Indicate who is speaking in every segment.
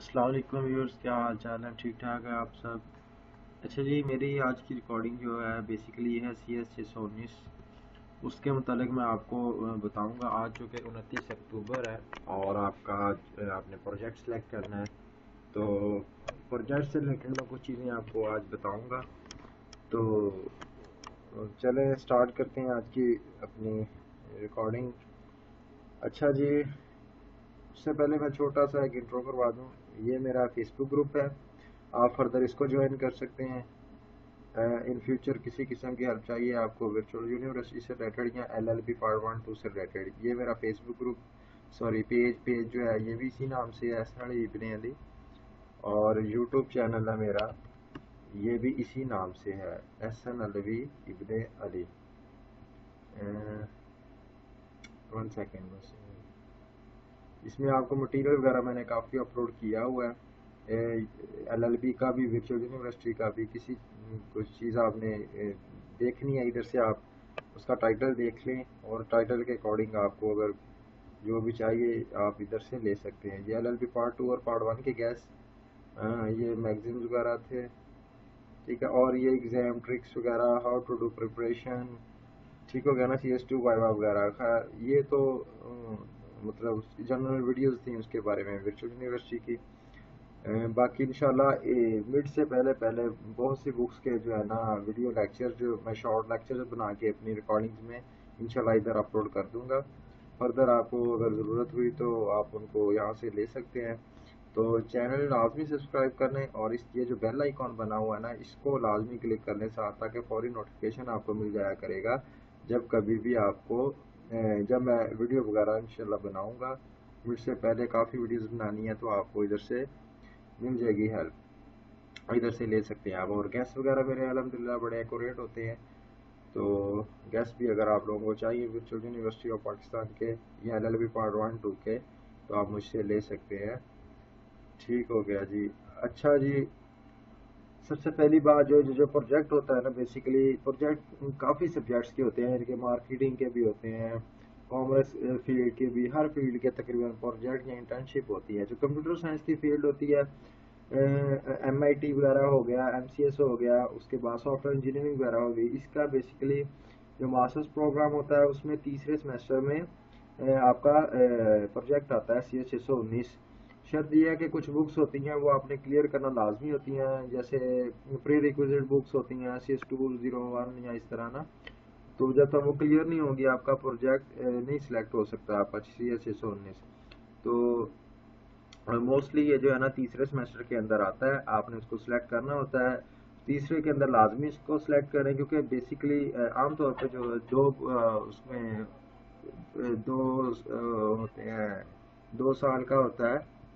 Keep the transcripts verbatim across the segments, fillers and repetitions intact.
Speaker 1: अस्सलाम वालेकुम व्यूअर्स, क्या हाल चाल है? ठीक ठाक है आप सब? अच्छा जी, मेरी आज की रिकॉर्डिंग जो है बेसिकली है सी एस छः सौ उन्नीस। उसके मुतालिक मैं आपको बताऊंगा। आज जो कि उनतीस अक्टूबर है और आपका आज आपने प्रोजेक्ट सेलेक्ट करना है। तो प्रोजेक्ट से रिलेटेड मैं कुछ चीज़ें आपको आज बताऊंगा। तो चलें स्टार्ट करते हैं आज की अपनी रिकॉर्डिंग। अच्छा जी, उससे पहले मैं छोटा सा एक इंट्रो करवा दूँ। ये मेरा फेसबुक ग्रुप है, आप फर्दर इसको ज्वाइन कर सकते हैं। इन फ्यूचर किसी किस्म की हेल्प चाहिए आपको वर्चुअल यूनिवर्सिटी से रिलेटेड या L L B part one two से रिलेटेड, ये मेरा Facebook group sorry page page जो है ये भी इसी नाम से है, अहसन अली इब्ने अली। और यूट्यूब चैनल है मेरा, ये भी इसी नाम से है, अहसन अलवी इब्ने अली। वन सेकेंड बस, इसमें आपको मटेरियल वगैरह मैंने काफ़ी अपलोड किया हुआ है। एल एल बी का भी, वर्चुअल यूनिवर्सिटी का भी। किसी कुछ चीज़ आपने देखनी है इधर से आप उसका टाइटल देख लें, और टाइटल के अकॉर्डिंग आपको अगर जो भी चाहिए आप इधर से ले सकते हैं। ये L L B part two और पार्ट वन के गैस ये मैगजीन्स वगैरह थे, ठीक है। और ये एग्ज़ाम ट्रिक्स वगैरह, हाउ टू डू प्रिपरेशन, ठीक हो गया ना, सी एस टू वाइवा वगैरह। ये तो मतलब जनरल वीडियोस थी उसके बारे में वर्चुअल यूनिवर्सिटी की। बाकी इंशाल्लाह मिड से पहले पहले बहुत सी बुक्स के जो है ना वीडियो लेक्चर, जो मैं शॉर्ट लेक्चर बना के अपनी रिकॉर्डिंग्स में इंशाल्लाह इधर अपलोड कर दूंगा। फर्दर आपको अगर ज़रूरत हुई तो आप उनको यहाँ से ले सकते हैं। तो चैनल लाजमी सब्सक्राइब कर लें, और इस ये जो बेल आइकॉन बना हुआ है ना, इसको लाजमी क्लिक करने से आता कि फौरी नोटिफिकेशन आपको मिल जाया करेगा जब कभी भी आपको जब मैं वीडियो वगैरह इंशाल्लाह बनाऊंगा। मुझसे पहले काफ़ी वीडियोस बनानी है तो आपको इधर से मिल जाएगी हेल्प, इधर से ले सकते हैं आप। और गैस वगैरह मेरे अल्हम्दुलिल्लाह बड़े एक्यूरेट होते हैं। तो गैस भी अगर आप लोगों को चाहिए वर्चुअल यूनिवर्सिटी ऑफ पाकिस्तान के या L L B part one two के, तो आप मुझसे ले सकते हैं। ठीक हो गया जी। अच्छा जी, सबसे पहली बात जो जो प्रोजेक्ट होता है ना, बेसिकली प्रोजेक्ट काफ़ी सब्जेक्ट्स के होते हैं, इनके मार्केटिंग के भी होते हैं, कॉमर्स फील्ड के भी, हर फील्ड के तकरीबन प्रोजेक्ट या इंटर्नशिप होती है। जो कंप्यूटर साइंस की फील्ड होती है, एम आई टी वगैरह हो गया, एम सी एस हो गया, उसके बाद सॉफ्टवेयर इंजीनियरिंग वगैरह हो गई, इसका बेसिकली जो मास्टर्स प्रोग्राम होता है उसमें तीसरे सेमेस्टर में ए, आपका प्रोजेक्ट आता है सी एस छः सौ उन्नीस। शर्त यह है कि कुछ बुक्स होती हैं वो आपने क्लियर करना लाजमी होती हैं, जैसे प्री रिक्विजिट बुक्स होती हैं C S two zero one या इस तरह ना। तो जब तक वो क्लियर नहीं होगी आपका प्रोजेक्ट नहीं सिलेक्ट हो सकता आपका सी एस छः सौ उन्नीस। तो मोस्टली ये जो है ना तीसरे सेमेस्टर के अंदर आता है, आपने उसको सिलेक्ट करना होता है। तीसरे के अंदर लाजमी इसको सिलेक्ट करें, क्योंकि बेसिकली आमतौर पर जो दो उसमें दो होते हैं, दो साल का होता है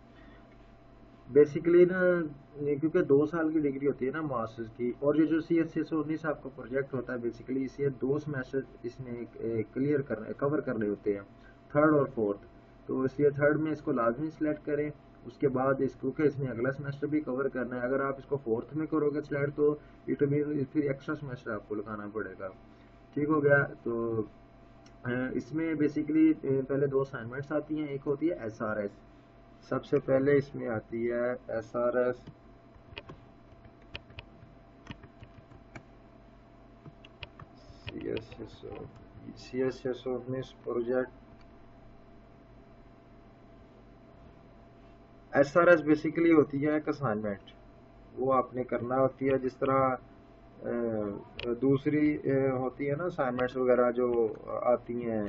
Speaker 1: बेसिकली ना, क्योंकि दो साल की डिग्री होती है ना मास्टर्स की। और ये जो सी एस छः सौ उन्नीस आपका प्रोजेक्ट होता है बेसिकली इसे दो सेमेस्टर इसने क्लियर करने कवर करने होते हैं, थर्ड और फोर्थ। तो इसलिए थर्ड में इसको लाजमी सिलेक्ट करें। उसके बाद इस क्योंकि इसमें अगला सेमेस्टर भी कवर करना है, अगर आप इसको फोर्थ में करोगे सिलेक्ट तो इट मीन फिर एक्स्ट्रा सेमेस्टर आपको लगाना पड़ेगा। ठीक हो गया। तो इसमें बेसिकली पहले दो असाइनमेंट्स आती हैं, एक होती है एस आर एस। सबसे पहले इसमें आती है S R S, C S छः सौ उन्नीस project. S R S basically होती है एक असाइनमेंट, वो आपने करना होती है। जिस तरह दूसरी होती है ना असाइनमेंट्स वगैरह जो आती हैं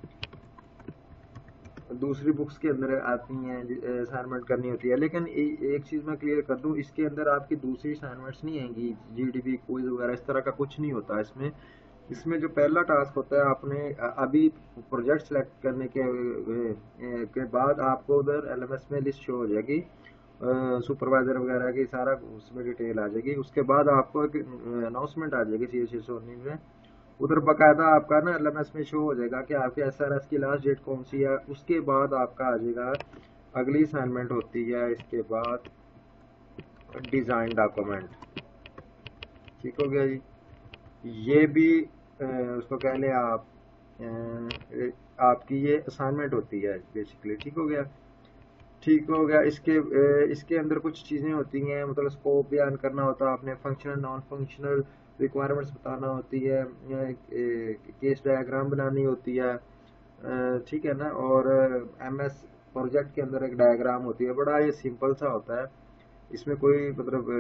Speaker 1: दूसरी बुक्स के अंदर आती हैं, असाइनमेंट करनी होती है। लेकिन ए, एक चीज़ मैं क्लियर कर दूं, इसके अंदर आपकी दूसरी असाइनमेंट्स नहीं आएंगी, जी डी पी क्विज वगैरह इस तरह का कुछ नहीं होता इसमें। इसमें जो पहला टास्क होता है, आपने अभी प्रोजेक्ट सेलेक्ट करने के के बाद आपको उधर एल एम एस में लिस्ट शो हो जाएगी, सुपरवाइजर वगैरह की सारा उसमें डिटेल आ जाएगी। उसके बाद आपको एक अनाउंसमेंट आ जाएगी सी एस छः सौ उन्नीस में, उधर बकायदा आपका ना एल एम एस में शो हो जाएगा कि आपके एस आर एस की लास्ट डेट कौन सी है। उसके बाद आपका आ जाएगा अगली असाइनमेंट होती है, इसके बाद डिज़ाइन डॉक्यूमेंट। ठीक हो गया जी। ये भी आ, उसको कह लें आप, आ, आपकी ये असाइनमेंट होती है बेसिकली। ठीक हो गया। ٹھیک ہو گیا. اس کے اس کے اندر کچھ چیزیں ہوتی ہیں, مطلب اسکوپ بیان کرنا ہوتا ہے آپ نے, فنکشنل نان فنکشنل ریکوائرمنٹس بتانا ہوتی ہے, کیس ڈائیگرام بنانی ہوتی ہے, ٹھیک ہے نا. اور ایم ایس پروجیکٹ کے اندر ایک ڈائیگرام ہوتی ہے, بڑا یہ سمپل سا ہوتا ہے, اس میں کوئی مطلب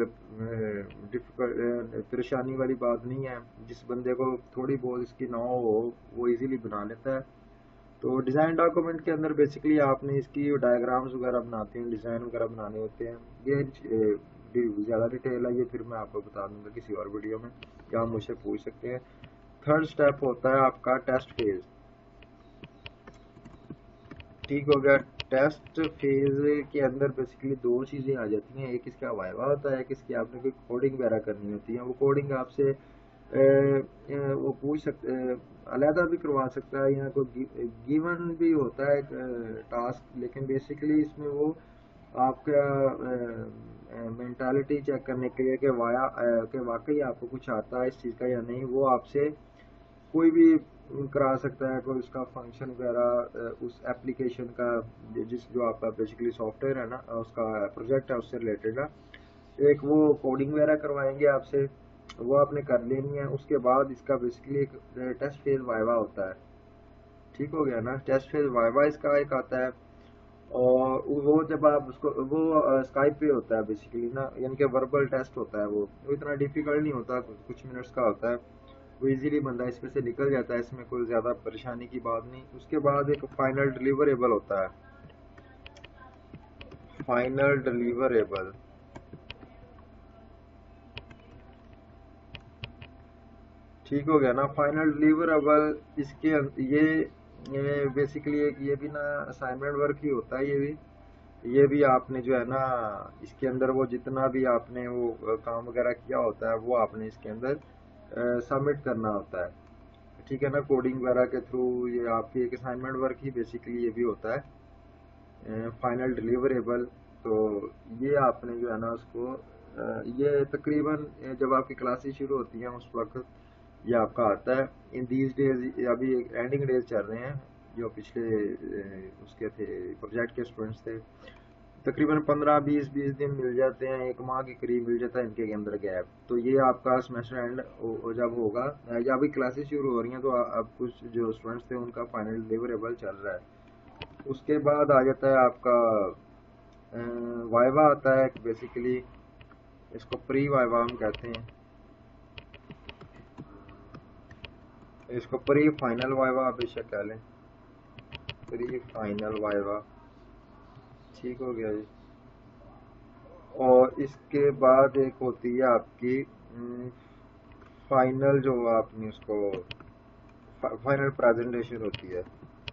Speaker 1: پریشانی والی بات نہیں ہے. جس بندے کو تھوڑی بہت اس کی نہ ہو وہ ایزیلی بنا لیتا ہے. تو ڈیزائن ڈاکومنٹ کے اندر بیسکلی آپ نے اس کی ڈائیگرامز وغیرہ بناتے ہیں, ڈیزائن وغیرہ بنانے ہوتے ہیں. یہ زیادہ ڈیٹیل ہے, یہ پھر میں آپ کو بتا دوں گا کسی اور ویڈیو میں, یا آپ مجھ سے پوچھ سکتے ہیں. تھرڈ اسٹیپ ہوتا ہے آپ کا ٹیسٹ فیز. ٹھیک ہو گیا. ٹیسٹ فیز کے اندر بیسکلی دو چیزیں آ جاتی ہیں, ایک اس کا وائوا ہوتا ہے, ایک اس کی آپ نے کوئی کوڈنگ وغیرہ کرنی ہوتی ہے. وہ کوڈنگ آپ سے وہ پوچھ سکتے, علیحدہ بھی کروا سکتا ہے, یا کوئی گیون بھی ہوتا ہے ٹاسک, لیکن بیسکلی اس میں وہ آپ کا مینٹالٹی چیک کرنے کے لیے کہ وایا کہ واقعی آپ کو کچھ آتا ہے اس چیز کا یا نہیں, وہ آپ سے کوئی بھی کرا سکتا ہے. کوئی اس کا فنکشن وغیرہ اس ایپلیکیشن کا, جس جو آپ کا بیسکلی سافٹ ویئر ہے نا, اس کا پروجیکٹ ہے, اس سے ریلیٹڈ ہے, ایک وہ کوڈنگ وغیرہ کروائیں گے آپ سے, وہ آپ نے کر لینی ہے. اس کے بعد اس کا بیسکلی ایک ٹیسٹ فیز وائوا ہوتا ہے. ٹھیک ہو گیا نا. ٹیسٹ فیز وائوا اس کا ایک آتا ہے, اور وہ جب آپ اس کو وہ اسکائپ پہ ہوتا ہے بیسکلی نا, یعنی کہ وربل ٹیسٹ ہوتا ہے. وہ اتنا ڈیفیکلٹ نہیں ہوتا, کچھ منٹس کا ہوتا ہے, وہ ایزیلی بندہ اس میں سے نکل جاتا ہے, اس میں کوئی زیادہ پریشانی کی بات نہیں. اس کے بعد ایک فائنل ڈیلیوریبل ہوتا ہے. فائنل ڈیلیوریبل ٹھیک ہو گیا نا. فائنل ڈیلیوریبل اس کے یہ بیسکلی ایک یہ بھی نا اسائنمنٹ ورک ہی ہوتا ہے. یہ بھی یہ بھی آپ نے جو ہے نا اس کے اندر وہ جتنا بھی آپ نے وہ کام وغیرہ کیا ہوتا ہے وہ آپ نے اس کے اندر سبمٹ کرنا ہوتا ہے. ٹھیک ہے نا. کوڈنگ وغیرہ کے تھرو یہ آپ کی ایک اسائنمنٹ ورک ہی بیسکلی یہ بھی ہوتا ہے فائنل ڈیلیوریبل. تو یہ آپ نے جو ہے نا اس کو یہ تقریباً جب آپ کی کلاسز شروع ہوتی ہیں اس وقت یہ آپ کا آتا ہے. ان دیز ڈیز ابھی اینڈنگ ڈیز چل رہے ہیں, جو پچھلے اس کے تھے پروجیکٹ کے اسٹوڈنٹس تھے, تقریباً پندرہ بیس بیس دن مل جاتے ہیں, ایک ماہ کے قریب مل جاتا ہے ان کے اندر گیپ. تو یہ آپ کا سیمسٹر اینڈ جب ہوگا, یا ابھی کلاسز شروع ہو رہی ہیں, تو اب کچھ جو اسٹوڈنٹس تھے ان کا فائنل ڈیلیوریبل چل رہا ہے. اس کے بعد آ جاتا ہے آپ کا وائوا آتا ہے بیسیکلی, اس کو پری وائوا ہم کہتے ہیں, اس کو پری فائنل وائوا بے شک کہہ لیں, پری فائنل وائوا. ٹھیک ہو گیا جی. اور اس کے بعد ایک ہوتی ہے آپ کی فائنل, جو آپ نے اس کو فائنل پریزنٹیشن ہوتی ہے.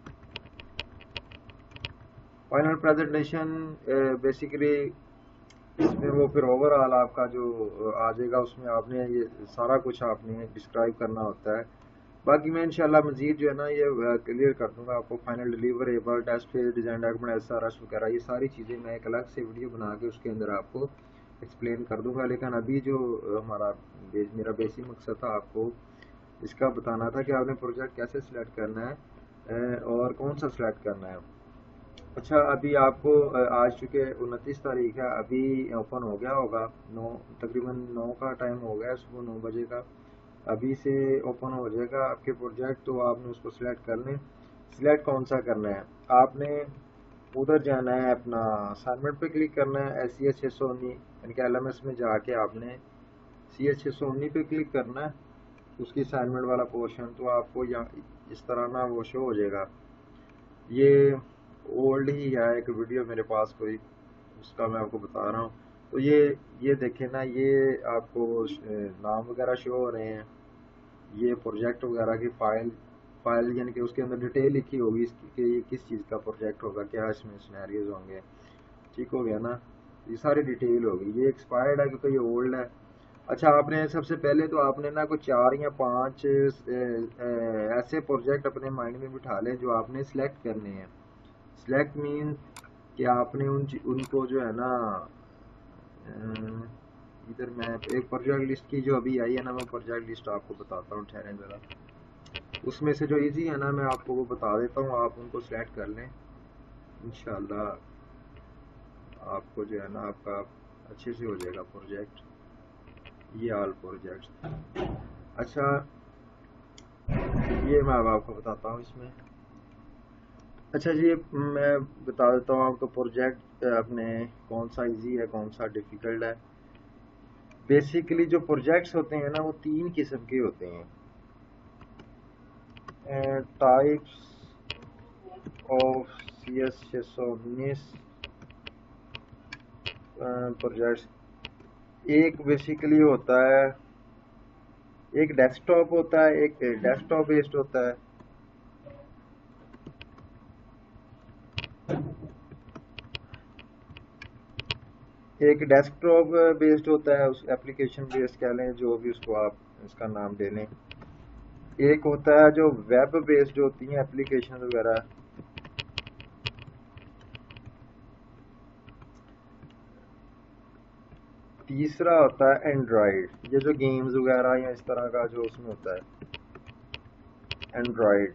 Speaker 1: فائنل پریزنٹیشن بیسیکلی اس میں وہ پھر اوور آل آپ کا جو آ جائے گا, اس میں آپ نے یہ سارا کچھ آپ نے ڈسکرائب کرنا ہوتا ہے. باقی میں انشاءاللہ مزید جو ہے نا یہ کلیئر کر دوں گا آپ کو. Final deliverable, test phase, design document, S R S وغیرہ, یہ ساری چیزیں میں ایک الگ سے ویڈیو بنا کے اس کے اندر آپ کو ایکسپلین کر دوں گا. لیکن ابھی جو ہمارا میرا بیسک مقصد تھا آپ کو اس کا بتانا تھا کہ آپ نے پروجیکٹ کیسے سلیکٹ کرنا ہے اور کون سا سلیکٹ کرنا ہے. اچھا, ابھی آپ کو آج چونکہ انتیس تاریخ ہے, ابھی اوپن ہو گیا ہوگا, نو تقریباً نو کا ٹائم ہو گیا, صبح نو بجے کا ابھی سے اوپن ہو جائے گا آپ کے پروجیکٹ. تو آپ نے اس کو سلیکٹ کر لیں. سلیکٹ کون سا کرنا ہے, آپ نے ادھر جانا ہے, اپنا اسائنمنٹ پہ کلک کرنا ہے, سی ایس چھ سو انیس یعنی کہ ایل ایم ایس میں جا کے آپ نے سی ایس چھ سو انیس پہ کلک کرنا ہے, اس کی اسائنمنٹ والا پورشن. تو آپ کو یہاں اس طرح نا وہ شو ہو جائے گا. یہ اولڈ ہی ہے ایک ویڈیو میرے پاس کوئی, اس کا میں آپ کو بتا رہا ہوں. تو یہ یہ دیکھیں نا, یہ آپ کو نام وغیرہ شو ہو رہے ہیں, یہ پروجیکٹ وغیرہ کی فائل فائل یعنی کہ اس کے اندر ڈیٹیل لکھی ہوگی اس کی کہ یہ کس چیز کا پروجیکٹ ہوگا, کیا اس میں سینیریوز ہوں گے. ٹھیک ہو گیا نا. یہ ساری ڈیٹیل ہوگی. یہ ایکسپائرڈ ہے کیونکہ یہ اولڈ ہے. اچھا, آپ نے سب سے پہلے تو آپ نے نا کوئی چار یا پانچ ایسے پروجیکٹ اپنے مائنڈ میں بٹھا لیں جو آپ نے سلیکٹ کرنے ہیں. سلیکٹ مین کہ آپ نے ان ان کو جو ہے نا, ادھر میں ایک پروجیکٹ لسٹ کی جو ابھی آئی ہے نا, میں پروجیکٹ لسٹ آپ کو بتاتا ہوں, ٹھہریں ذرا. اس میں سے جو ایزی ہے نا میں آپ کو وہ بتا دیتا ہوں, آپ ان کو سلیکٹ کر لیں انشاءاللہ. آپ کو جو ہے نا آپ کا اچھے سے ہو جائے گا پروجیکٹ. یہ آل پروجیکٹس. اچھا یہ میں اب آپ کو بتاتا ہوں اس میں. اچھا جی میں بتا دیتا ہوں آپ کو پروجیکٹ اپنے کون سا ایزی ہے کون سا ڈیفیکلٹ ہے. بیسیکلی جو پروجیکٹس ہوتے ہیں نا وہ تین قسم کے ہوتے ہیں. ٹائپس آف سی ایس چھ سو انیس پروجیکٹس. ایک بیسیکلی ہوتا ہے ایک ڈیسک ٹاپ ہوتا ہے ایک ڈیسک ٹاپ بیسڈ ہوتا ہے. ایک ڈیسک ٹاپ بیسڈ ہوتا ہے اس ایپلیکیشن بیسڈ کہہ لیں جو بھی اس کو آپ اس کا نام دے لیں. ایک ہوتا ہے جو ویب بیسڈ ہوتی ہیں ایپلیکیشن وغیرہ. تیسرا ہوتا ہے اینڈرائڈ. یہ جو گیمز وغیرہ یا اس طرح کا جو اس میں ہوتا ہے اینڈرائڈ.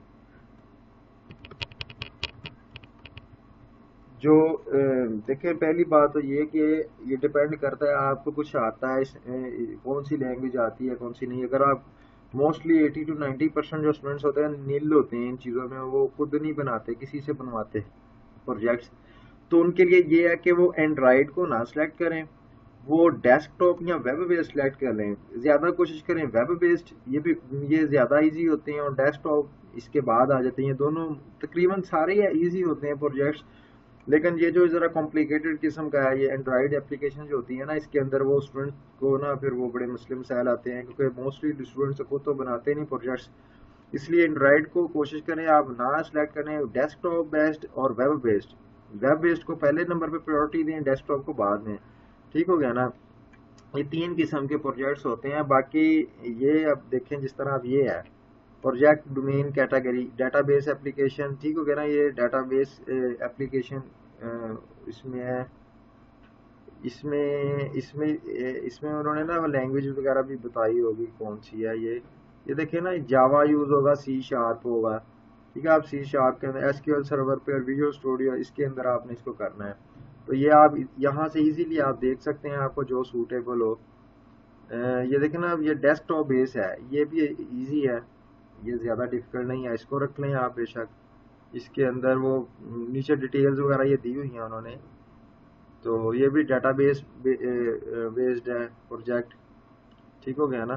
Speaker 1: جو دیکھیں پہلی بات تو یہ کہ یہ ڈیپینڈ کرتا ہے آپ کو کچھ آتا ہے کون سی لینگویج آتی ہے کون سی نہیں. اگر آپ mostly eighty two ninety percent جو اسٹوڈنٹس ہوتے ہیں نیل ہوتے ہیں ان چیزوں میں, وہ خود نہیں بناتے کسی سے بنواتے پروجیکٹس. تو ان کے لیے یہ ہے کہ وہ اینڈرائڈ کو نہ سلیکٹ کریں, وہ ڈیسک ٹاپ یا ویب بیسڈ سلیکٹ کر لیں. زیادہ کوشش کریں ویب بیسڈ, یہ بھی یہ زیادہ ایزی ہوتے ہیں, اور ڈیسک ٹاپ اس کے بعد آ جاتے ہیں. دونوں تقریباً سارے ایزی ہوتے ہیں پروجیکٹس, لیکن یہ جو ذرا کمپلیکیٹڈ قسم کا ہے یہ اینڈرائڈ اپلیکیشن جو ہوتی ہے نا, اس کے اندر وہ اسٹوڈنٹ کو نا پھر وہ بڑے مسئلے مسائل آتے ہیں, کیونکہ موسٹلی اسٹوڈنٹس کو تو بناتے نہیں پروجیکٹس. اس لیے اینڈرائڈ کو کوشش کریں آپ نہ سلیکٹ کریں, ڈیسک ٹاپ بیسڈ اور ویب بیسڈ. ویب بیسڈ کو پہلے نمبر پہ پریورٹی دیں, ڈیسک ٹاپ کو بعد میں. ٹھیک ہو گیا نا. یہ تین قسم کے پروجیکٹس ہوتے ہیں. باقی یہ اب دیکھیں جس طرح اب یہ ہے project domain category database application. ٹھیک ہو گیا نا. یہ ڈیٹا بیس اپلیکیشن اس میں ہے. اس میں اس میں اس میں انہوں نے نا لینگویج وغیرہ بھی بتائی ہوگی کون سی ہے. یہ یہ دیکھیں نا جاوا یوز ہوگا, سی شارپ ہوگا. ٹھیک ہے, آپ سی شارپ کے اندر ایس کیو ایل سرور پہ اور ویژول اسٹوڈیو اس کے اندر آپ نے اس کو کرنا ہے. تو یہ آپ یہاں سے ایزیلی آپ دیکھ سکتے ہیں آپ کو جو سوٹیبل ہو. یہ دیکھیں نا اب یہ ڈیسک ٹاپ بیس ہے, یہ بھی ایزی ہے, یہ زیادہ ڈیفیکلٹ نہیں ہے. اس کو رکھ لیں آپ بے شک. اس کے اندر وہ نیچے ڈیٹیلز وغیرہ یہ دی ہوئی ہیں انہوں نے. تو یہ بھی ڈیٹا بیس بیسڈ ہے پروجیکٹ. ٹھیک ہو گیا نا.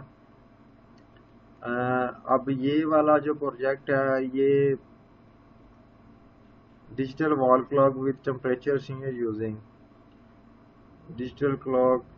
Speaker 1: اب یہ والا جو پروجیکٹ ہے یہ digital wall clock with temperature sensor using digital clock.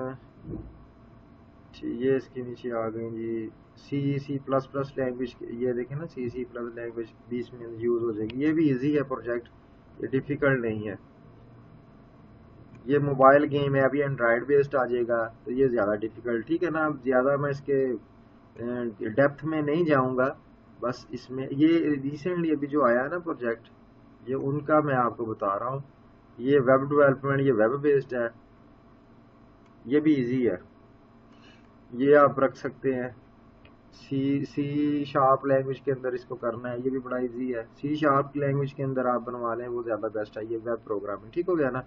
Speaker 1: یہ اس کے نیچے آ گئی G C C plus plus language. یہ دیکھیں نا سی سی پلس لینگویج بیس میں یوز ہو جائے گی. یہ بھی ایزی ہے پروجیکٹ, یہ ڈیفیکلٹ نہیں ہے. یہ موبائل گیم ہے, ابھی اینڈرائڈ بیسڈ آ جائے گا تو یہ زیادہ ڈیفیکلٹ. ٹھیک ہے نا. اب زیادہ میں اس کے ڈیپتھ میں نہیں جاؤں گا. بس اس میں یہ ریسنٹلی ابھی جو آیا ہے نا پروجیکٹ, یہ ان کا میں آپ کو بتا رہا ہوں. یہ ویب ڈیولپمنٹ, یہ ویب بیسڈ ہے, یہ بھی ایزی ہے. یہ آپ رکھ سکتے ہیں سی سی شارپ لینگویج کے اندر اس کو کرنا ہے. یہ بھی بڑا ایزی ہے. سی شارپ لینگویج کے اندر آپ بنوا لیں وہ زیادہ بیسٹ ہے. یہ ویب پروگرامنگ. ٹھیک ہو گیا نا.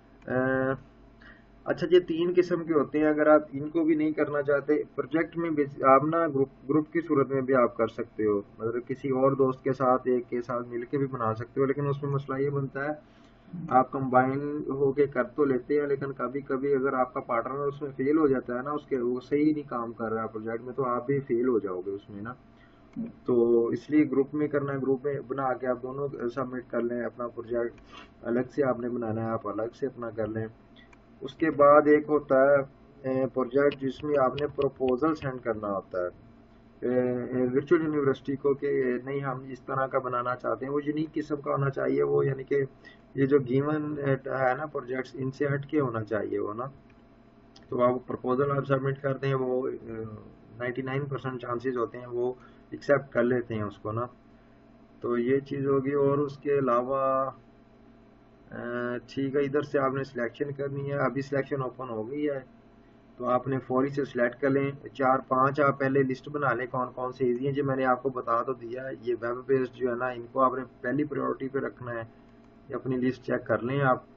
Speaker 1: اچھا یہ تین قسم کے ہوتے ہیں. اگر آپ ان کو بھی نہیں کرنا چاہتے پروجیکٹ میں آپ نا گروپ گروپ کی صورت میں بھی آپ کر سکتے ہو, مطلب کسی اور دوست کے ساتھ ایک کے ساتھ مل کے بھی بنا سکتے ہو. لیکن اس میں مسئلہ یہ بنتا ہے آپ کمبائن ہو کے کر تو لیتے ہیں, لیکن کبھی کبھی اگر آپ کا پارٹنر اس میں فیل ہو جاتا ہے نا, اس کے وہ صحیح نہیں کام کر رہا ہے پروجیکٹ میں, تو آپ بھی فیل ہو جاؤ گے اس میں نا. تو اس لیے گروپ میں کرنا ہے. گروپ میں بنا کے آپ دونوں سبمٹ کر لیں. اپنا پروجیکٹ الگ سے آپ نے بنانا ہے, آپ الگ سے اپنا کر لیں. اس کے بعد ایک ہوتا ہے پروجیکٹ جس میں آپ نے پروپوزل سینڈ کرنا ہوتا ہے ورچوئل یونیورسٹی کو کہ نہیں ہم اس طرح کا بنانا چاہتے ہیں. وہ یونیک قسم کا ہونا چاہیے, وہ یعنی کہ یہ جو گیون ہے نا پروجیکٹس ان سے ہٹ کے ہونا چاہیے وہ نا. تو آپ پروپوزل آپ سبمٹ کرتے ہیں, وہ نائنٹی نائن پرسینٹ چانسز ہوتے ہیں وہ ایکسیپٹ کر لیتے ہیں اس کو نا. تو یہ چیز ہوگی. اور اس کے علاوہ ٹھیک ہے, ادھر سے آپ نے سلیکشن کرنی ہے. ابھی سلیکشن اوپن ہو گئی ہے تو آپ نے فوری سے سلیکٹ کر لیں. چار پانچ آپ پہلے لسٹ بنا لیں کون کون سے ایزی ہیں. جو میں نے آپ کو بتا تو دیا ہے, یہ ویب بیسڈ جو ہے نا ان کو آپ نے پہلی پریورٹی پہ رکھنا ہے. اپنی لسٹ چیک کر لیں آپ.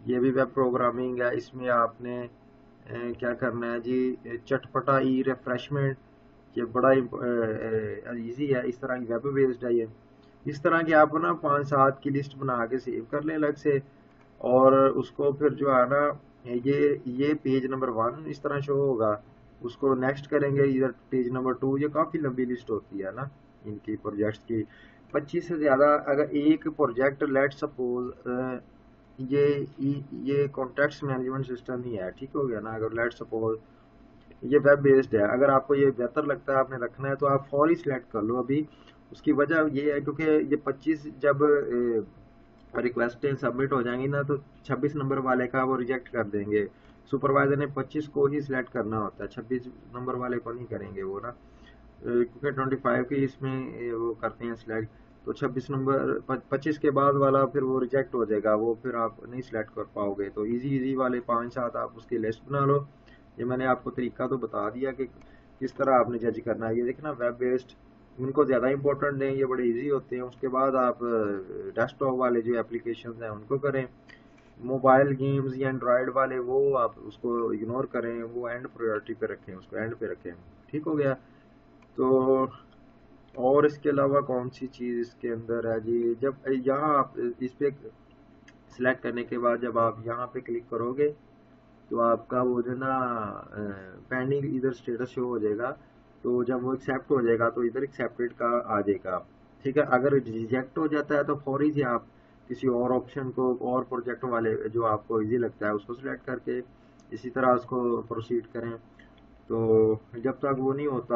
Speaker 1: یہ بھی ویب پروگرامنگ ہے. اس میں آپ نے کیا کرنا ہے جی, چٹپٹا ای ریفریشمنٹ, یہ بڑا ایزی ہے. اس طرح کی ویب بیسڈ ہے. یہ اس طرح کی آپ نا پانچ سات کی لسٹ بنا کے سیو کر لیں الگ سے, اور اس کو پھر جو ہے نا یہ یہ پیج نمبر ون اس طرح شو ہوگا, اس کو نیکسٹ کریں گے ادھر پیج نمبر ٹو. یہ کافی لمبی لسٹ ہوتی ہے نا ان کی پروجیکٹس کی, پچیس سے زیادہ. اگر ایک پروجیکٹ لیٹ سپوز یہ یہ کانٹیکٹس مینجمنٹ سسٹم ہی ہے, ٹھیک ہو گیا نا, اگر لیٹ سپوز یہ ویب بیسڈ ہے, اگر آپ کو یہ بہتر لگتا ہے آپ نے رکھنا ہے تو آپ فوری سلیکٹ کر لو ابھی. اس کی وجہ یہ ہے کیونکہ یہ پچیس جب ریکویسٹیں سبمٹ ہو جائیں گی نا تو چھبیس نمبر والے کا وہ ریجیکٹ کر دیں گے. سپروائزر نے پچیس کو ہی سلیکٹ کرنا ہوتا ہے, چھبیس نمبر والے کو نہیں کریں گے وہ نا, کیونکہ ٹوئنٹی فائیو کی اس میں وہ کرتے ہیں سلیکٹ. تو چھبیس نمبر پچیس کے بعد والا پھر وہ ریجیکٹ ہو جائے گا, وہ پھر آپ نہیں سلیکٹ کر پاؤ گے. تو ایزی ایزی والے پانچ سات آپ اس کی لسٹ بنا لو. یہ میں نے آپ کو طریقہ تو بتا دیا کہ کس طرح آپ نے جج کرنا ہے. یہ دیکھنا ویب بیسڈ ان کو زیادہ امپورٹنٹ دیں, یہ بڑے ایزی ہوتے ہیں. اس کے بعد آپ ڈیسک ٹاپ والے جو اپلیکیشنز ہیں ان کو کریں. موبائل گیمز یا اینڈرائڈ والے وہ آپ اس کو اگنور کریں, وہ اینڈ پریورٹی پہ رکھیں, اس کو اینڈ پہ رکھیں. ٹھیک ہو گیا. تو اور اس کے علاوہ کون سی چیز اس کے اندر ہے جی, جب یہاں آپ اس پہ سلیکٹ کرنے کے بعد جب آپ یہاں پہ کلک کرو گے تو آپ کا وہ جو نا پینڈنگ ادھر اسٹیٹس شو ہو جائے گا. تو جب وہ ایکسیپٹ ہو جائے گا تو ادھر ایکسیپٹڈ کا آ جائے گا. ٹھیک ہے. اگر ریجیکٹ ہو جاتا ہے تو فوری سے آپ کسی اور آپشن کو, اور پروجیکٹ والے جو آپ کو ایزی لگتا ہے اس کو سلیکٹ کر کے اسی طرح اس کو پروسیڈ کریں. تو جب تک وہ نہیں ہوتا,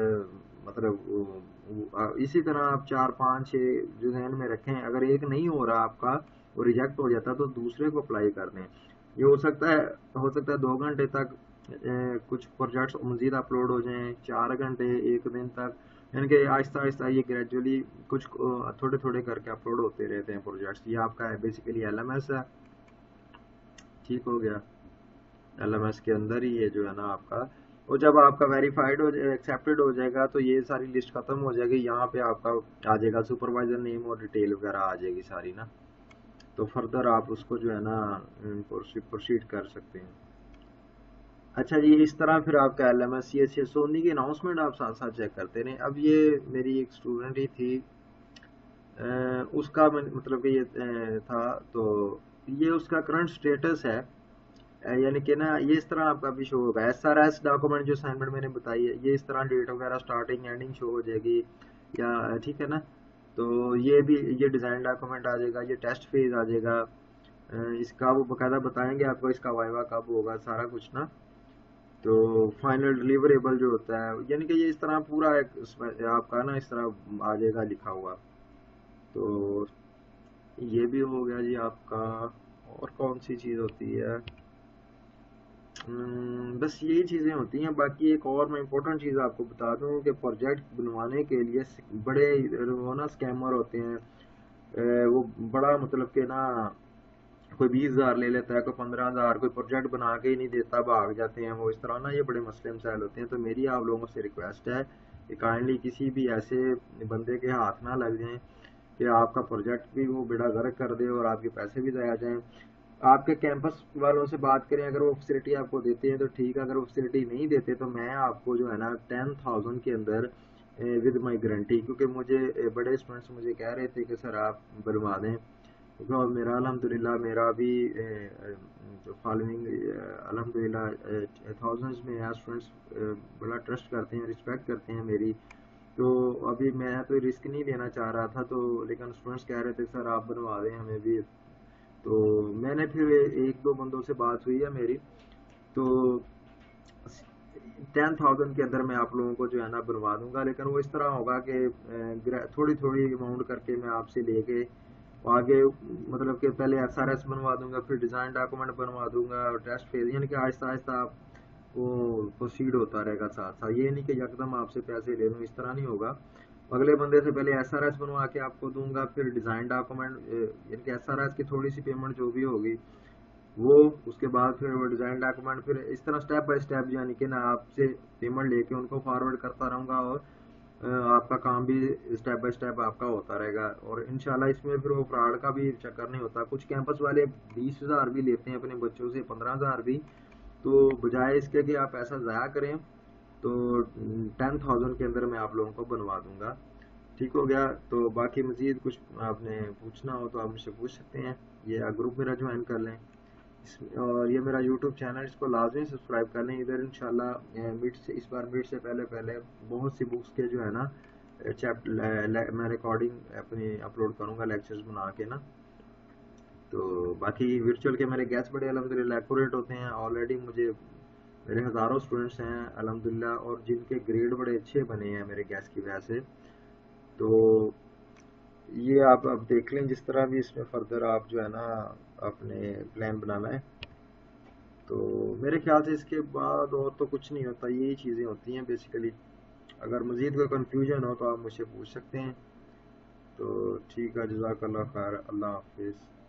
Speaker 1: مطلب اسی طرح آپ چار پانچ چھ جو ذہن میں رکھیں. اگر ایک نہیں ہو رہا آپ کا, وہ ریجیکٹ ہو جاتا تو دوسرے کو اپلائی کر دیں. یہ ہو سکتا ہے ہو سکتا ہے دو گھنٹے تک کچھ پروجیکٹس مزید اپلوڈ ہو جائیں, چار گھنٹے ایک دن تک, یعنی کہ آہستہ آہستہ یہ گریجولی کچھ تھوڑے تھوڑے کر کے اپلوڈ ہوتے رہتے ہیں پروجیکٹس. یہ آپ کا ہے بیسیکلی ایل ایم ایس ہے. ٹھیک ہو گیا. ایل ایم ایس کے اندر ہی یہ جو ہے نا آپ کا, اور جب آپ کا ویریفائڈ ہو ایکسیپٹڈ ہو جائے گا تو یہ ساری لسٹ ختم ہو جائے گی. یہاں پہ آپ کا آ جائے گا سپروائزر نیم اور ڈیٹیل وغیرہ آ جائے گی ساری نا. تو فردر آپ اس کو جو ہے نا پروسیڈ کر سکتے ہیں. اچھا جی, اس طرح پھر آپ کا L M S C S C سونی کی اناؤنسمنٹ آپ ساتھ ساتھ چیک کرتے رہیں. اب یہ میری ایک اسٹوڈنٹ ہی تھی, اس کا مطلب کہ یہ تھا, تو یہ اس کا کرنٹ اسٹیٹس ہے, یعنی کہ نا یہ اس طرح آپ کا بھی شو ہوگا. ایس آر ایس ڈاکومنٹ جو اسائنمنٹ میں نے بتائی ہے, یہ اس طرح ڈیٹ وغیرہ اسٹارٹنگ اینڈنگ شو ہو جائے گی یا, ٹھیک ہے نا. تو یہ بھی یہ ڈیزائن ڈاکومنٹ آ جائے گا, یہ ٹیسٹ فیز آ جائے گا. اس کا وہ باقاعدہ بتائیں گے آپ کو اس کا وائوا کب ہوگا, سارا کچھ نا. تو فائنل ڈلیوریبل جو ہوتا ہے, یعنی کہ یہ اس طرح پورا ایک آپ کا نا اس طرح آ جائے گا لکھا ہوا. تو یہ بھی ہو گیا جی آپ کا. اور کون سی چیز ہوتی ہے, بس یہی چیزیں ہوتی ہیں. باقی ایک اور میں امپورٹنٹ چیز آپ کو بتا دوں کہ پروجیکٹ بنوانے کے لیے بڑے وہ نا اسکیمر ہوتے ہیں, وہ بڑا مطلب کہ نا کوئی بیس ہزار لے لیتا ہے, کوئی پندرہ ہزار, کوئی پروجیکٹ بنا کے ہی نہیں دیتا, بھاگ جاتے ہیں وہ. اس طرح نا یہ بڑے مسئلے مسائل ہوتے ہیں. تو میری آپ لوگوں سے ریکویسٹ ہے کہ کائنڈلی کسی بھی ایسے بندے کے ہاتھ نہ لگ جائیں کہ آپ کا پروجیکٹ بھی وہ بیڑا غرق کر دے اور آپ کے پیسے بھی ضائع جائیں. آپ کے کیمپس والوں سے بات کریں, اگر وہ فیسلٹی آپ کو دیتے ہیں تو ٹھیک ہے, اگر وہ فیسلٹی نہیں دیتے تو میں آپ کو جو ہے نا ٹین تھاؤزینڈ کے اندر ود مائی گارنٹی, کیونکہ مجھے بڑے اسٹوڈنٹس مجھے کہہ رہے تھے کہ سر آپ بنوا دیں, کیونکہ میرا الحمدللہ میرا بھی فالوئنگ الحمدللہ تھاؤزنڈز میں اسٹوڈنٹس بڑا ٹرسٹ کرتے ہیں, رسپیکٹ کرتے ہیں میری. تو ابھی میں تو رسک نہیں لینا چاہ رہا تھا, تو لیکن اسٹوڈنٹس کہہ رہے تھے سر آپ بنوا دیں ہمیں بھی. تو میں نے پھر ایک دو بندوں سے بات ہوئی ہے میری, تو ٹین تھاؤزینڈ کے اندر میں آپ لوگوں کو جو ہے نا بنوا دوں گا. لیکن وہ اس طرح ہوگا کہ تھوڑی تھوڑی اماؤنٹ کر کے میں آپ سے لے کے آگے, مطلب کہ پہلے ایس آر ایس بنوا دوں گا, پھر ڈیزائن ڈاکومنٹ بنوا دوں گا, ٹیسٹ فیز, یعنی کہ آہستہ آہستہ آپ وہ پروسیڈ ہوتا رہے گا ساتھ ساتھ. یہ نہیں کہ یکدم آپ سے پیسے لے لوں, اس طرح نہیں ہوگا. اگلے بندے سے پہلے ایس آر ایس بنوا کے آپ کو دوں گا, پھر ڈیزائن ڈاکومنٹ, یعنی کہ ایس آر ایس کی تھوڑی سی پیمنٹ جو بھی ہوگی وہ, اس کے بعد پھر وہ ڈیزائن ڈاکومنٹ, پھر اس طرح سٹیپ بائی سٹیپ یعنی کہ نا آپ سے پیمنٹ لے کے ان کو فارورڈ کرتا رہوں گا. اور آپ کا کام بھی اسٹیپ بائی اسٹیپ آپ کا ہوتا رہے گا، اور انشاءاللہ اس میں پھر وہ فراڈ کا بھی چکر نہیں ہوتا. کچھ کیمپس والے بیس ہزار بھی لیتے ہیں اپنے بچوں سے، پندرہ ہزار بھی، تو بجائے اس کے کہ آپ پیسہ ضائع کریں تو ٹین تھاؤزینڈ کے اندر میں آپ لوگوں کو بنوا دوں گا. ٹھیک ہو گیا. تو باقی مزید کچھ آپ نے پوچھنا ہو تو آپ مجھ سے پوچھ سکتے ہیں. یہ گروپ میرا جوائن کر لیں، اور یہ میرا یوٹیوب چینل، اس کو لازمی سبسکرائب کر لیں. ادھر انشاءاللہ میٹ سے اس بار میٹ سے پہلے پہلے بہت سی بکس کے جو ہے نا چیپٹر میں ریکارڈنگ اپنی اپلوڈ کروں گا، لیکچرز بنا کے نا. تو باقی ورچوئل کے میرے گیس بڑے الحمدللہ ایکوریٹ ہوتے ہیں. آلریڈی مجھے میرے ہزاروں اسٹوڈنٹس ہیں الحمدللہ، اور جن کے گریڈ بڑے اچھے بنے ہیں میرے گیس کی وجہ سے. تو یہ آپ اب دیکھ لیں جس طرح بھی اس میں فردر آپ جو ہے نا اپنے پلان بنانا ہے. تو میرے خیال سے اس کے بعد اور تو کچھ نہیں ہوتا، یہی چیزیں ہوتی ہیں بیسیکلی. اگر مزید کوئی کنفیوژن ہو تو آپ مجھ سے پوچھ سکتے ہیں. تو ٹھیک ہے، جزاک اللہ خیر، اللہ حافظ.